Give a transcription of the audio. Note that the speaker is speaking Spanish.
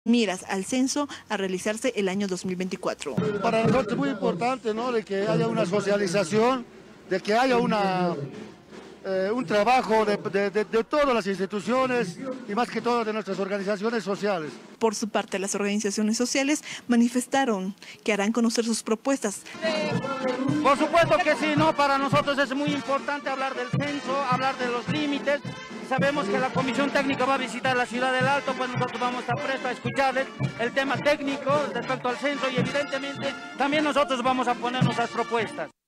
miras al censo a realizarse el año 2024. Para nosotros es muy importante, ¿no?, de que haya una socialización, de que haya un trabajo de todas las instituciones y más que todo de nuestras organizaciones sociales. Por su parte, las organizaciones sociales manifestaron que harán conocer sus propuestas. Por supuesto que sí, ¿no? Para nosotros es muy importante hablar del censo, hablar de los límites. Sabemos que la Comisión Técnica va a visitar la ciudad del Alto, pues nosotros vamos a estar prestos a escucharles el tema técnico respecto al censo y evidentemente también nosotros vamos a poner nuestras propuestas.